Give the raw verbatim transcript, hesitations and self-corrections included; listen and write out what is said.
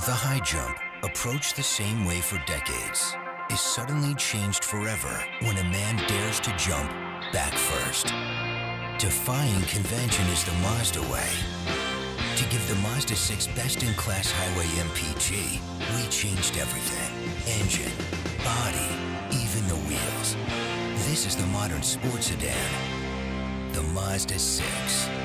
The high jump, approached the same way for decades, is suddenly changed forever when a man dares to jump back first. Defying convention is the Mazda way. To give the Mazda six best-in-class highway M P G, we changed everything. Engine, body, even the wheels. This is the modern sports sedan, the Mazda six.